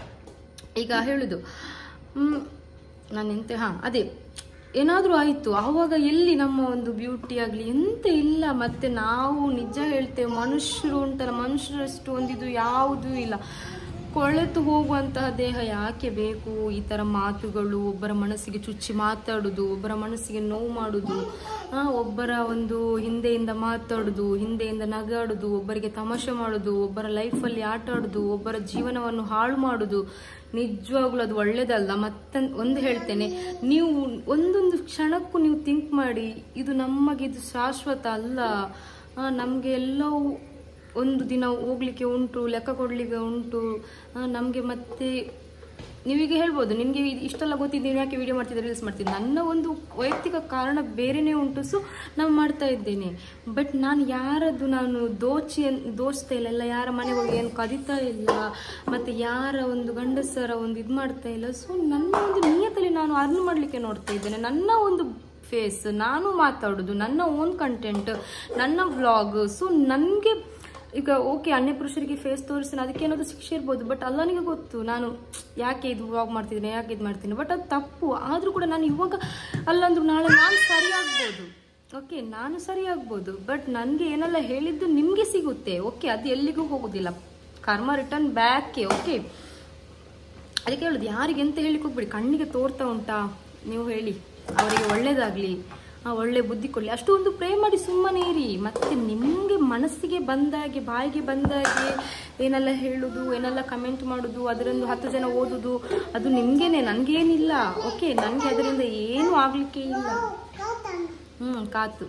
ಈಗ ಹೇಳುದು ಹ್ಮ್ ನಾನೆಂತ ಹಾ ಅದೇ ಏನಾದರೂ ಆಯಿತು ಆವಾಗ ಎಲ್ಲಿ ನಮ್ಮ ಒಂದು ಬ್ಯೂಟಿ ಆಗಲಿ ಎಂತ ಇಲ್ಲ. ಮತ್ತೆ ನಾವು ನಿಜ ಹೇಳ್ತೇವೆ, ಮನುಷ್ಯರು ಉಂಟಲ್ಲ, ಮನುಷ್ಯರಷ್ಟು ಒಂದಿದು ಯಾವುದೂ ಇಲ್ಲ. ಕೊಳೆತು ಹೋಗುವಂತಹ ದೇಹ ಯಾಕೆ ಬೇಕು? ಈ ಥರ ಮಾತುಗಳು, ಒಬ್ಬರ ಮನಸ್ಸಿಗೆ ಚುಚ್ಚಿ ಮಾತಾಡೋದು, ಒಬ್ಬರ ಮನಸ್ಸಿಗೆ ನೋವು ಮಾಡೋದು, ಒಬ್ಬರ ಒಂದು ಹಿಂದೆಯಿಂದ ಮಾತಾಡೋದು, ಹಿಂದೆಯಿಂದ ನಗಾಡೋದು, ಒಬ್ಬರಿಗೆ ತಮಾಷೆ ಮಾಡೋದು, ಒಬ್ಬರ ಲೈಫಲ್ಲಿ ಆಟ ಆಡೋದು, ಒಬ್ಬರ ಜೀವನವನ್ನು ಹಾಳು ಮಾಡೋದು, ನಿಜವಾಗ್ಲೂ ಅದು ಒಳ್ಳೇದಲ್ಲ. ಮತ್ತೆ ಒಂದು ಹೇಳ್ತೇನೆ, ನೀವು ಒಂದೊಂದು ಕ್ಷಣಕ್ಕೂ ನೀವು ಥಿಂಕ್ ಮಾಡಿ, ಇದು ನಮಗೆ ಇದು ಶಾಶ್ವತ ಅಲ್ಲ, ನಮಗೆ ಎಲ್ಲವೂ ಒಂದು ದಿನ ಹೋಗ್ಲಿಕ್ಕೆ ಉಂಟು, ಲೆಕ್ಕ ಕೊಡಲಿಕ್ಕೆ ಉಂಟು ನಮಗೆ. ಮತ್ತೆ ನೀವೀಗ ಹೇಳ್ಬೋದು, ನಿಮಗೆ ಇಷ್ಟೆಲ್ಲ ಗೊತ್ತಿದ್ದೀನಿ ಯಾಕೆ ವಿಡಿಯೋ ಮಾಡ್ತಿದ್ದೆ, ರೀಲ್ಸ್ ಮಾಡ್ತಿದ್ದೆ. ನನ್ನ ಒಂದು ವೈಯಕ್ತಿಕ ಕಾರಣ ಬೇರೆನೇ ಉಂಟು, ಸೊ ನಾನು ಮಾಡ್ತಾ ಇದ್ದೇನೆ. ಬಟ್ ನಾನು ಯಾರದ್ದು ನಾನು ದೋಚಿ ದೋಚ್ತಾ ಇಲ್ಲ, ಎಲ್ಲ ಯಾರ ಮನೆಗೆ ಹೋಗಿ ಏನು ಕದಿತಾ ಇಲ್ಲ, ಮತ್ತು ಯಾರ ಒಂದು ಗಂಡಸರ ಒಂದು ಇದು ಮಾಡ್ತಾ ಇಲ್ಲ. ಸೊ ನನ್ನ ಒಂದು ನಿಯತಲ್ಲಿ ನಾನು ಅರ್ನ್ ಮಾಡಲಿಕ್ಕೆ ನೋಡ್ತಾ ಇದ್ದೇನೆ. ನನ್ನ ಒಂದು ಫೇಸ್, ನಾನು ಮಾತಾಡೋದು, ನನ್ನ ಓನ್ ಕಂಟೆಂಟ್, ನನ್ನ ವ್ಲಾಗ್. ಸೊ ನನಗೆ ಈಗ ಓಕೆ ಅನ್ಯ ಪುರುಷರಿಗೆ ಫೇಸ್ ತೋರಿಸ್ತೀನಿ, ಅದಕ್ಕೆ ಏನಾದರೂ ಶಿಕ್ಷೆ ಇರ್ಬೋದು. ಬಟ್ ಅಲ್ಲನಿಗೆ ಗೊತ್ತು ನಾನು ಯಾಕೆ ಇದು ವ್ಲಾಗ್ ಮಾಡ್ತಿದ್ದೀನಿ, ಯಾಕೆ ಇದು ಮಾಡ್ತೀನಿ. ಬಟ್ ಅದು ತಪ್ಪು. ಆದರೂ ಕೂಡ ನಾನು ಇವಾಗ ಅಲ್ಲಂದ್ರೂ ನಾಳೆ ನಾನು ಸರಿಯಾಗ್ಬೋದು, ಓಕೆ ನಾನು ಸರಿಯಾಗ್ಬೋದು. ಬಟ್ ನನಗೆ ಏನೆಲ್ಲ ಹೇಳಿದ್ದು ನಿಮಗೆ ಸಿಗುತ್ತೆ, ಓಕೆ ಅದು ಎಲ್ಲಿಗೂ ಹೋಗೋದಿಲ್ಲ, ಕರ್ಮ ರಿಟರ್ನ್ ಬ್ಯಾಕೆ. ಓಕೆ ಅದಕ್ಕೆ ಹೇಳೋದು, ಯಾರಿಗೆ ಎಂತ ಹೇಳಿಕ್ಕೆ ಹೋಗ್ಬಿಡಿ. ಕಣ್ಣಿಗೆ ತೋರ್ತಾ ಉಂಟಾ ನೀವು ಹೇಳಿ, ಅವರಿಗೆ ಒಳ್ಳೇದಾಗಲಿ, ಒಳ್ಳೆ ಬುದ್ಧಿ ಕೊಡಲಿ, ಅಷ್ಟು ಒಂದು ಪ್ರೇ ಮಾಡಿ ಸುಮ್ಮನೆ ಇರಿ. ಮತ್ತು ನಿಮಗೆ ಮನಸ್ಸಿಗೆ ಬಂದಾಗೆ, ಬಾಯಿಗೆ ಬಂದಾಗೆ ಏನೆಲ್ಲ ಹೇಳೋದು, ಏನೆಲ್ಲ ಕಮೆಂಟ್ ಮಾಡೋದು, ಅದರೊಂದು ಹತ್ತು ಜನ ಓದೋದು, ಅದು ನಿಮಗೇನೆ, ನನಗೇನಿಲ್ಲ. ಓಕೆ ನನಗೆ ಅದರಿಂದ ಏನೂ ಆಗಲಿಕ್ಕೆ ಇಲ್ಲ. ಹ್ಞೂ ಕಾತು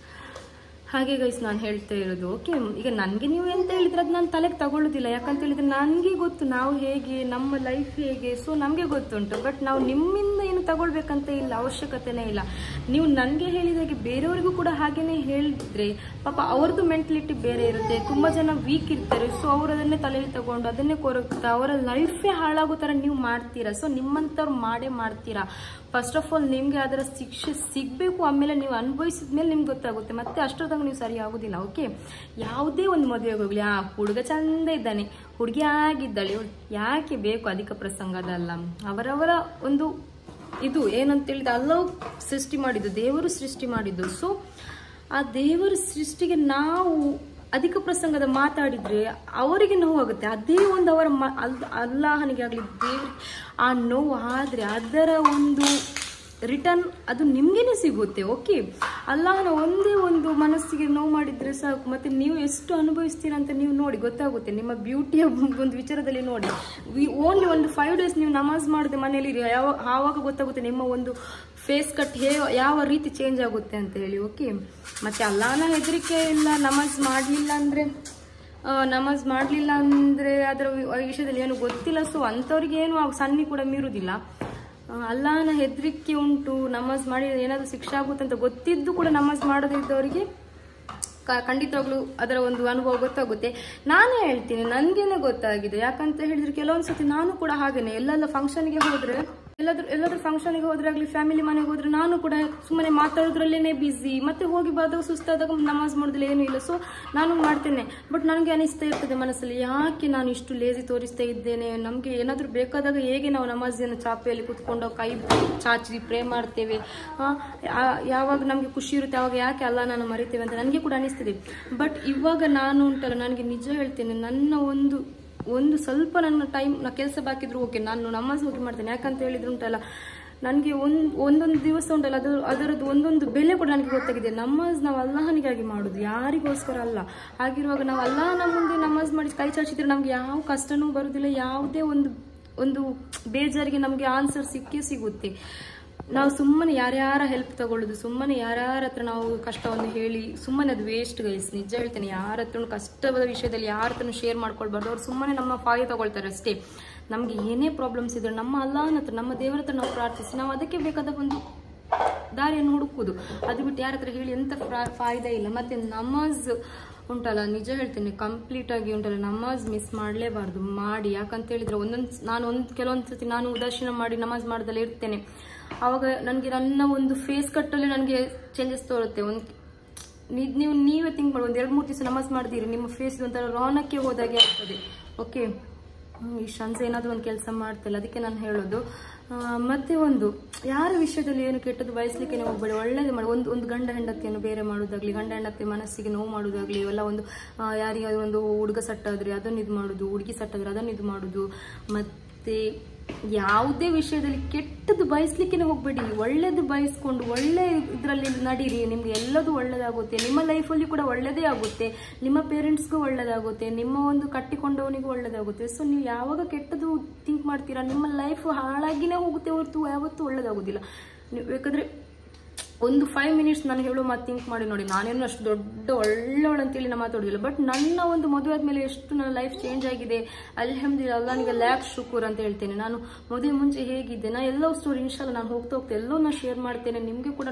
ಹಾಗೆ ಗೈಸ್ ನಾನು ಹೇಳ್ತಾ ಇರೋದು. ಓಕೆ ಈಗ ನನಗೆ ನೀವು ಎಂತ ಹೇಳಿದ್ರೆ ಅದು ನಾನು ತಲೆಗೆ ತಗೊಳ್ಳೋದಿಲ್ಲ. ಯಾಕಂತ ಹೇಳಿದ್ರೆ ನನಗೆ ಗೊತ್ತು ನಾವು ಹೇಗೆ, ನಮ್ಮ ಲೈಫ್ ಹೇಗೆ. ಸೊ ನಮಗೆ ಗೊತ್ತುಂಟು. ಬಟ್ ನಾವು ನಿಮ್ಮಿಂದ ಏನು ತಗೊಳ್ಬೇಕಂತ ಇಲ್ಲ, ಅವಶ್ಯಕತೆನೇ ಇಲ್ಲ. ನೀವು ನನಗೆ ಹೇಳಿದಾಗೆ ಬೇರೆಯವರಿಗೂ ಕೂಡ ಹಾಗೇನೆ ಹೇಳಿದ್ರೆ ಪಾಪ ಅವ್ರದ್ದು ಮೆಂಟಲಿಟಿ ಬೇರೆ ಇರುತ್ತೆ. ತುಂಬ ಜನ ವೀಕ್ ಇರ್ತಾರೆ. ಸೊ ಅವರು ಅದನ್ನೇ ತಲೆಯಲ್ಲಿ ತಗೊಂಡು ಅದನ್ನೇ ಕೊರಗ್ತಾ ಅವರ ಲೈಫೇ ಹಾಳಾಗೋ ಥರ ನೀವು ಮಾಡ್ತೀರಾ. ಸೊ ನಿಮ್ಮಂಥವ್ರು ಮಾಡೇ ಮಾಡ್ತೀರಾ. ಫಸ್ಟ್ ಆಫ್ ಆಲ್ ನಿಮಗೆ ಅದರ ಶಿಕ್ಷೆ ಸಿಗಬೇಕು, ಆಮೇಲೆ ನೀವು ಅನುಭವಿಸಿದ ಮೇಲೆ ನಿಮ್ಗೆ ಗೊತ್ತಾಗುತ್ತೆ. ಮತ್ತೆ ಅಷ್ಟೊತ್ತಂಗೆ ನೀವು ಸರಿ ಆಗೋದಿಲ್ಲ. ಓಕೆ ಯಾವುದೇ ಒಂದು ಮದುವೆಗೆ ಹೋಗ್ಲಿ, ಆ ಹುಡುಗ ಚಂದ ಇದ್ದಾನೆ, ಹುಡುಗಿ ಆಗಿದ್ದಾಳೆ, ಯಾಕೆ ಬೇಕು ಅಧಿಕ ಪ್ರಸಂಗದಲ್ಲ. ಅವರವರ ಒಂದು ಇದು ಏನಂತೇಳಿದ್ರೆ ಅಲ್ಲವೂ ಸೃಷ್ಟಿ ಮಾಡಿದ್ದು, ದೇವರು ಸೃಷ್ಟಿ ಮಾಡಿದ್ದು. ಸೊ ಆ ದೇವರ ಸೃಷ್ಟಿಗೆ ನಾವು ಅಧಿಕ ಪ್ರಸಂಗದ ಮಾತಾಡಿದ್ರೆ ಅವರಿಗೆ ನೋವಾಗುತ್ತೆ. ಅದೇ ಒಂದು ಅವರ ಮ ಅಲ್ಲಾಹನಿಗೆ ಆಗಲಿ ದೇವ್ರಿಗೆ ಆ ನೋವು ಆದರೆ ಅದರ ಒಂದು ರಿಟರ್ನ್ ಅದು ನಿಮಗೇನೆ ಸಿಗುತ್ತೆ. ಓಕೆ ಅಲ್ಲಾಹನ ಒಂದೇ ಒಂದು ಮನಸ್ಸಿಗೆ ನೋವು ಮಾಡಿದರೆ ಸಾಕು. ಮತ್ತು ನೀವು ಎಷ್ಟು ಅನುಭವಿಸ್ತೀರಾ ಅಂತ ನೀವು ನೋಡಿ ಗೊತ್ತಾಗುತ್ತೆ. ನಿಮ್ಮ ಬ್ಯೂಟಿಯ ಒಂದು ವಿಚಾರದಲ್ಲಿ ನೋಡಿ. ವಿ ಓನ್ಲಿ ಒಂದು ಫೈವ್ ಡೇಸ್ ನೀವು ನಮಾಜ್ ಮಾಡದೆ ಮನೇಲಿ ಯಾವ ಆವಾಗ ಗೊತ್ತಾಗುತ್ತೆ ನಿಮ್ಮ ಒಂದು ಫೇಸ್ ಕಟ್ ಹೇ ಯಾವ ರೀತಿ ಚೇಂಜ್ ಆಗುತ್ತೆ ಅಂತ ಹೇಳಿ. ಓಕೆ ಮತ್ತು ಅಲ್ಲಾಹನ ಹೆದರಿಕೆ ಇಲ್ಲ, ನಮಾಜ್ ಮಾಡಲಿಲ್ಲ ಅಂದರೆ ನಮಾಜ್ ಮಾಡಲಿಲ್ಲ ಅಂದರೆ ಅದರ ವಿಷಯದಲ್ಲಿ ಏನು ಗೊತ್ತಿಲ್ಲ. ಸೊ ಅಂಥವ್ರಿಗೆ ಏನು ಸನ್ನಿ ಕೂಡ ಮೀರುವುದಿಲ್ಲ. ಅಲ್ಲಾಹನ ಹೆದರಿಕೆ ಉಂಟು, ನಮಾಜ್ ಮಾಡಿ ಏನಾದರೂ ಶಿಕ್ಷೆ ಆಗುತ್ತೆ ಅಂತ ಗೊತ್ತಿದ್ದು ಕೂಡ ನಮಾಜ್ ಮಾಡದೇ ಇದ್ದವರಿಗೆ ಖಂಡಿತವಾಗ್ಲೂ ಅದರ ಒಂದು ಅನುಭವ ಗೊತ್ತಾಗುತ್ತೆ. ನಾನೇ ಹೇಳ್ತೀನಿ, ನನಗೇನೆ ಗೊತ್ತಾಗಿದೆ. ಯಾಕಂತ ಹೇಳಿದ್ರೆ ಕೆಲವೊಂದು ಸತಿ ನಾನು ಕೂಡ ಹಾಗೇನೆ ಎಲ್ಲೆಲ್ಲ ಫಂಕ್ಷನ್ಗೆ ಹೋದ್ರೆ ಎಲ್ಲಾದ್ರೂ ಎಲ್ಲಾದ್ರೂ ಫಂಕ್ಷನ್ಗೆ ಹೋದ್ರೆ ಆಗಲಿ, ಫ್ಯಾಮಿಲಿ ಮನೆಗೆ ಹೋದ್ರೆ ನಾನು ಕೂಡ ಸುಮ್ಮನೆ ಮಾತಾಡೋದ್ರಲ್ಲೇನೆ ಬಿಸಿ, ಮತ್ತೆ ಹೋಗಿ ಬಾದಾಗ ಸುಸ್ತಾದಾಗ ನಮಾಜ್ ಮಾಡೋದಿಲ್ಲ, ಏನೂ ಇಲ್ಲ. ಸೊ ನಾನು ಮಾಡ್ತೇನೆ. ಬಟ್ ನನಗೆ ಅನಿಸ್ತಾ ಇರ್ತದೆ ಮನಸ್ಸಲ್ಲಿ, ಯಾಕೆ ನಾನು ಇಷ್ಟು ಲೇಜಿ ತೋರಿಸ್ತಾ ಇದ್ದೇನೆ. ನಮಗೆ ಏನಾದರೂ ಬೇಕಾದಾಗ ಹೇಗೆ ನಾವು ನಮಾಜಿನ ಚಾಪೆಯಲ್ಲಿ ಕುತ್ಕೊಂಡು ಕೈ ಚಾಚಿ ಪ್ರೇ ಮಾಡ್ತೇವೆ, ಯಾವಾಗ ನಮಗೆ ಖುಷಿ ಇರುತ್ತೆ ಆವಾಗ ಯಾಕೆ ಅಲ್ಲ ನಾನು ಮರಿತೇವೆ ಅಂತ ನನಗೆ ಕೂಡ ಅನಿಸ್ತದೆ. ಬಟ್ ಇವಾಗ ನಾನು ಉಂಟಲ್ಲ, ನನಗೆ ನಿಜ ಹೇಳ್ತೇನೆ, ನನ್ನ ಒಂದು ಒಂದು ಸ್ವಲ್ಪ ನನ್ನ ಟೈಮ್ ನಾ ಕೆಲಸ ಬಾಕಿದ್ರು ಓಕೆ, ನಾನು ನಮಾಜ್ ಹೋಗಿ ಮಾಡ್ತೇನೆ. ಯಾಕಂತ ಹೇಳಿದ್ರು ಉಂಟಲ್ಲ, ನನಗೆ ಒಂದು ಒಂದೊಂದು ದಿವಸ ಉಂಟಲ್ಲ, ಅದು ಅದರದ್ದು ಒಂದೊಂದು ಬೆಲೆ ಕೂಡ ನನಗೆ ಗೊತ್ತಾಗಿದೆ. ನಮಾಜ್ ನಾವು ಅಲ್ಲಾಹನಿಗಾಗಿ ಮಾಡೋದು, ಯಾರಿಗೋಸ್ಕರ ಅಲ್ಲ. ಹಾಗಿರುವಾಗ ನಾವು ಅಲ್ಲಾಹನ ಮುಂದೆ ನಮಾಜ್ ಮಾಡಿ ಕೈ ಚಾಚಿದ್ರೆ ನಮ್ಗೆ ಯಾವ ಕಷ್ಟನೂ ಬರುವುದಿಲ್ಲ, ಯಾವುದೇ ಒಂದು ಒಂದು ಬೇಜಾರಿಗೆ ನಮಗೆ ಆನ್ಸರ್ ಸಿಕ್ಕೇ ಸಿಗುತ್ತೆ. ನಾವು ಸುಮ್ಮನೆ ಯಾರ್ಯಾರ ಹೆಲ್ಪ್ ತಗೊಳ್ಳೋದು, ಸುಮ್ಮನೆ ಯಾರ್ಯಾರ ಹತ್ರ ನಾವು ಕಷ್ಟವನ್ನು ಹೇಳಿ ಸುಮ್ಮನೆ ಅದು ವೇಸ್ಟ್ ಗೈಸ್. ನಿಜ ಹೇಳ್ತೇನೆ, ಯಾರ ಹತ್ರನೂ ಕಷ್ಟವಾದ ವಿಷಯದಲ್ಲಿ ಯಾರ ಹತ್ರನೂ ಶೇರ್ ಮಾಡ್ಕೊಳ್ಬಾರ್ದು. ಅವ್ರು ಸುಮ್ಮನೆ ನಮ್ಮ ಫಾಯ್ದೆ ತಗೊಳ್ತಾರೆ ಅಷ್ಟೇ. ನಮ್ಗೆ ಏನೇ ಪ್ರಾಬ್ಲಮ್ಸ್ ಇದ್ರೆ ನಮ್ಮ ಅಲ್ಲಾಹನ ಹತ್ರ, ನಮ್ಮ ದೇವರ ಹತ್ರ ನಾವು ಪ್ರಾರ್ಥಿಸಿ ನಾವು ಅದಕ್ಕೆ ಬೇಕಾದ ಒಂದು ದಾರಿಯನ್ನು ಹುಡುಕುದು. ಅದು ಬಿಟ್ಟು ಯಾರ ಹತ್ರ ಹೇಳಿ ಎಂತ ಫಾಯ್ದೆ ಇಲ್ಲ. ಮತ್ತೆ ನಮಾಜ್ ಉಂಟಲ್ಲ, ನಿಜ ಹೇಳ್ತೇನೆ, ಕಂಪ್ಲೀಟ್ ಆಗಿ ಉಂಟಲ್ಲ ನಮಾಜ್ ಮಿಸ್ ಮಾಡಲೇಬಾರ್ದು. ಮಾಡಿ, ಯಾಕಂತ ಹೇಳಿದ್ರೆ ಒಂದೊಂದು ನಾನು ಒಂದು ಕೆಲವೊಂದು ಸತಿ ನಾನು ಉದಾಸೀನ ಮಾಡಿ ನಮಾಜ್ ಮಾಡ್ದಲ್ಲೇ ಇರ್ತೇನೆ. ಆವಾಗ ನನಗೆ ನನ್ನ ಒಂದು ಫೇಸ್ ಕಟ್ಟಲ್ಲಿ ನನಗೆ ಚೇಂಜಸ್ ತೋರುತ್ತೆ. ಒಂದು ನೀವು ನೀವೇ ಥಿಂಕ್ ಮಾಡಿ, ಒಂದು ಎರಡು ಮೂರು ದಿವಸ ನಮಾಜ್ ಮಾಡ್ತೀರಿ, ನಿಮ್ಮ ಫೇಸ್ ಒಂಥರ ರೋನಕ್ಕೆ ಹೋದಾಗೆ ಆಗ್ತದೆ. ಓಕೆ, ಈ ಶನ್ಸ್ ಏನಾದರೂ ಒಂದು ಕೆಲಸ ಮಾಡ್ತಿಲ್ಲ, ಅದಕ್ಕೆ ನಾನು ಹೇಳೋದು. ಮತ್ತೆ ಒಂದು ಯಾರ ವಿಷಯದಲ್ಲಿ ಏನು ಕೆಟ್ಟದ್ದು ಬಯಸ್ಲಿಕ್ಕೆ ಹೋಗ್ಬೇಡಿ, ಒಳ್ಳೇದು ಮಾಡಿ. ಒಂದು ಒಂದು ಗಂಡ ಹೆಂಡತಿಯನ್ನು ಬೇರೆ ಮಾಡೋದಾಗ್ಲಿ, ಗಂಡ ಹೆಂಡತಿ ಮನಸ್ಸಿಗೆ ನೋವು ಮಾಡೋದಾಗ್ಲಿ, ಇವೆಲ್ಲ ಒಂದು ಯಾರಿಗಾದ್ರೂ ಒಂದು ಹುಡುಗ ಸಟ್ಟಾದ್ರೆ ಅದನ್ನು ಇದು ಮಾಡೋದು, ಹುಡುಗಿ ಸಟ್ಟಾದ್ರೆ ಅದನ್ನು ಇದು ಮಾಡೋದು. ಮತ್ತೆ ಯಾವುದೇ ವಿಷಯದಲ್ಲಿ ಕೆಟ್ಟದ್ದು ಬಯಸ್ಲಿಕ್ಕೆ ಹೋಗ್ಬೇಡಿ, ಒಳ್ಳೇದು ಬಯಸ್ಕೊಂಡು ಒಳ್ಳೆ ಇದರಲ್ಲಿ ನಡೀರಿ. ನಿಮ್ಗೆ ಎಲ್ಲದೂ ಒಳ್ಳೇದಾಗುತ್ತೆ, ನಿಮ್ಮ ಲೈಫಲ್ಲಿ ಕೂಡ ಒಳ್ಳೇದೇ ಆಗುತ್ತೆ, ನಿಮ್ಮ ಪೇರೆಂಟ್ಸ್ಗೂ ಒಳ್ಳೇದಾಗುತ್ತೆ, ನಿಮ್ಮ ಒಂದು ಕಟ್ಟಿಕೊಂಡವನಿಗೂ ಒಳ್ಳೇದಾಗುತ್ತೆ. ಸೊ ನೀವು ಯಾವಾಗ ಕೆಟ್ಟದ್ದು ಥಿಂಕ್ ಮಾಡ್ತೀರಾ, ನಿಮ್ಮ ಲೈಫ್ ಹಾಳಾಗಿನೇ ಹೋಗುತ್ತೆ ಹೊರತು ಯಾವತ್ತೂ ಒಳ್ಳೇದಾಗೋದಿಲ್ಲ. ನೀವು ಬೇಕಾದ್ರೆ ಒಂದು ಫೈವ್ ಮಿನಿಟ್ಸ್ ನಾನು ಹೇಳೋ ಮಾತು ಥಿಂಕ್ ಮಾಡಿ ನೋಡಿ. ನಾನೇನು ಅಷ್ಟು ದೊಡ್ಡ ಒಳ್ಳೆವಳು ಅಂತೇಳಿ ನಾನು ಮಾತಾಡೋದಿಲ್ಲ, ಬಟ್ ನನ್ನ ಒಂದು ಮದುವೆ ಆದಮೇಲೆ ಎಷ್ಟು ನನ್ನ ಲೈಫ್ ಚೇಂಜ್ ಆಗಿದೆ, ಅಲ್ಹಮ್ದುಲಿಲ್ಲಾಹ್, ಅಲ್ಲಾಹನಿಗೆ ಲ್ಯಾಕ್ ಶುಕೂರ್ ಅಂತ ಹೇಳ್ತೇನೆ. ನಾನು ಮದುವೆ ಮುಂಚೆ ಹೇಗಿದ್ದೆ, ನಾನು ಎಲ್ಲೋ ಸ್ಟೋರಿ ಇನ್ಶಾಲ್ಲ ನಾನು ಹೋಗ್ತಾ ಹೋಗ್ತಾ ಎಲ್ಲೋ ನಾನು ಶೇರ್ ಮಾಡ್ತೇನೆ. ನಿಮಗೆ ಕೂಡ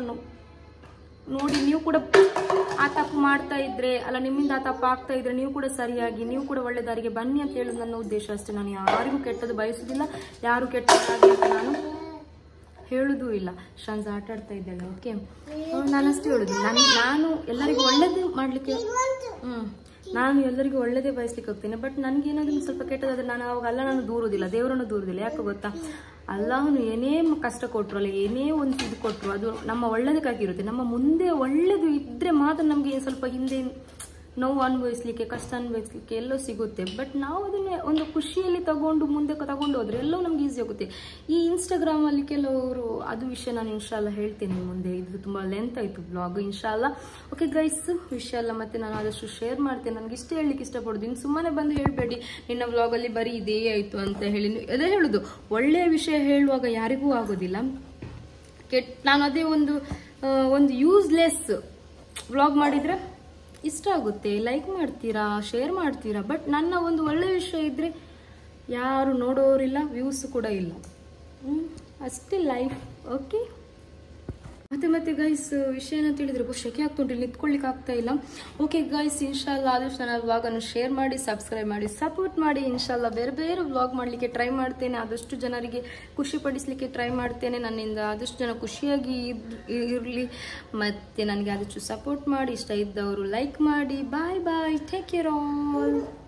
ನೋಡಿ, ನೀವು ಕೂಡ ಆ ತಪ್ಪು ಮಾಡ್ತಾ ಇದ್ರೆ, ಅಲ್ಲ ನಿಮ್ಮಿಂದ ಆ ತಪ್ಪು ಆಗ್ತಾ ಇದ್ರೆ ನೀವು ಕೂಡ ಸರಿಯಾಗಿ, ನೀವು ಕೂಡ ಒಳ್ಳೆ ದಾರಿಗೆ ಬನ್ನಿ ಅಂತ ಹೇಳೋದು ನನ್ನ ಉದ್ದೇಶ ಅಷ್ಟೇ. ನಾನು ಯಾರಿಗೂ ಕೆಟ್ಟದ್ದು ಬಯಸೋದಿಲ್ಲ, ಯಾರು ಕೆಟ್ಟದಾಗಿ ಅಂತ ನಾನು ಹೇಳುದೂ ಇಲ್ಲ. ಶಾನ್ಸ್ ಆಟ ಆಡ್ತಾ ಇದ್ದಾಳೆ. ಓಕೆ, ನಾನಷ್ಟೇ ಹೇಳುದು, ನಾನು ನಾನು ಎಲ್ಲರಿಗೂ ಒಳ್ಳೇದು ಮಾಡ್ಲಿಕ್ಕೆ ಹ್ಮ್ ನಾನು ಎಲ್ಲರಿಗೂ ಒಳ್ಳೇದೇ ಬಯಸ್ಲಿಕ್ಕೆ ಹೋಗ್ತೇನೆ. ಬಟ್ ನನಗೇನಾದ್ರೂ ಸ್ವಲ್ಪ ಕೆಟ್ಟದಾದ್ರೆ ನಾನು ಅವಾಗ ಅಲ್ಲ ನಾನು ದೂರುದಿಲ್ಲ, ದೇವರನ್ನು ದೂರುದಿಲ್ಲ. ಯಾಕೆ ಗೊತ್ತಾ, ಅಲ್ಲಾಹನು ಏನೇ ಕಷ್ಟ ಕೊಟ್ಟರು, ಅಲ್ಲ ಏನೇ ಒಂದು ಇದು ಕೊಟ್ಟರು, ಅದು ನಮ್ಮ ಒಳ್ಳೇದಕ್ಕಾಗಿರುತ್ತೆ. ನಮ್ಮ ಮುಂದೆ ಒಳ್ಳೇದು ಇದ್ರೆ ಮಾತ್ರ ನಮಗೆ ಸ್ವಲ್ಪ ಹಿಂದೆ ನೋವು ಅನುಭವಿಸ್ಲಿಕ್ಕೆ, ಕಷ್ಟ ಅನುಭವಿಸ್ಲಿಕ್ಕೆ ಎಲ್ಲೋ ಸಿಗುತ್ತೆ. ಬಟ್ ನಾವು ಅದನ್ನೇ ಒಂದು ಖುಷಿಯಲ್ಲಿ ತಗೊಂಡು ಮುಂದೆ ತಗೊಂಡು ಹೋದ್ರೆ ಎಲ್ಲೋ ನಮ್ಗೆ ಈಸಿ ಆಗುತ್ತೆ. ಈ ಇನ್ಸ್ಟಾಗ್ರಾಮಲ್ಲಿ ಕೆಲವರು ಅದು ವಿಷಯ ನಾನು ಇನ್ಶಾಲ್ಲ ಹೇಳ್ತೇನೆ ಮುಂದೆ. ಇದು ತುಂಬ ಲೆಂತ್ ಆಯಿತು ಬ್ಲಾಗ್ ಇನ್ಶಾಲ್ಲ. ಓಕೆ ಗೈಸ್, ವಿಷಯ ಅಲ್ಲ, ಮತ್ತೆ ನಾನು ಆದಷ್ಟು ಶೇರ್ ಮಾಡ್ತೇನೆ. ನನಗೆ ಇಷ್ಟೇ ಹೇಳಲಿಕ್ಕೆ ಇಷ್ಟಪಡೋದು. ಇನ್ನು ಸುಮ್ಮನೆ ಬಂದು ಹೇಳಬೇಡಿ ನಿನ್ನ ಬ್ಲಾಗಲ್ಲಿ ಬರೀ ಇದೇ ಆಯಿತು ಅಂತ ಹೇಳಿ. ಅದೇ ಹೇಳೋದು, ಒಳ್ಳೆಯ ವಿಷಯ ಹೇಳುವಾಗ ಯಾರಿಗೂ ಆಗೋದಿಲ್ಲ. ಕೆಟ್ಟ ನಾನು ಅದೇ ಒಂದು ಒಂದು ಯೂಸ್ಲೆಸ್ ವ್ಲಾಗ್ ಮಾಡಿದರೆ ಇಷ್ಟ ಆಗುತ್ತೆ, ಲೈಕ್ ಮಾಡ್ತೀರಾ, ಶೇರ್ ಮಾಡ್ತೀರಾ. ಬಟ್ ನನ್ನ ಒಂದು ಒಳ್ಳೆಯ ವಿಷಯ ಇದ್ದರೆ ಯಾರು ನೋಡೋರಿಲ್ಲ, ವ್ಯೂಸ್ ಕೂಡ ಇಲ್ಲ. ಅಷ್ಟೇ ಲೈಫ್. ಓಕೆ, ಮತ್ತೆ ಮತ್ತೆ ಗೈಸ್ ವಿಷಯ ಏನಂತ ಹೇಳಿದ್ರೆ ಶೆಕೆ ಆಗ್ತುಂಟು, ಇಲ್ಲಿ ನಿಂತ್ಕೊಳ್ಳಿಕ್ಕೆ ಆಗ್ತಾ ಇಲ್ಲ. ಓಕೆ ಗೈಸ್, ಇನ್ಶಾಲ್ಲ ಆದಷ್ಟು ನನ್ನ ವ್ಲಾಗನ್ನು ಶೇರ್ ಮಾಡಿ, ಸಬ್ಸ್ಕ್ರೈಬ್ ಮಾಡಿ, ಸಪೋರ್ಟ್ ಮಾಡಿ. ಇನ್ಶಾಲ್ಲ ಬೇರೆ ಬೇರೆ ವ್ಲಾಗ್ ಮಾಡಲಿಕ್ಕೆ ಟ್ರೈ ಮಾಡ್ತೇನೆ, ಆದಷ್ಟು ಜನರಿಗೆ ಖುಷಿ ಪಡಿಸಲಿಕ್ಕೆ ಟ್ರೈ ಮಾಡ್ತೇನೆ. ನನ್ನಿಂದ ಆದಷ್ಟು ಜನ ಖುಷಿಯಾಗಿ ಇರಲಿ, ಮತ್ತು ನನಗೆ ಆದಷ್ಟು ಸಪೋರ್ಟ್ ಮಾಡಿ. ಇಷ್ಟ ಇದ್ದವರು ಲೈಕ್ ಮಾಡಿ. Bye bye, take care all.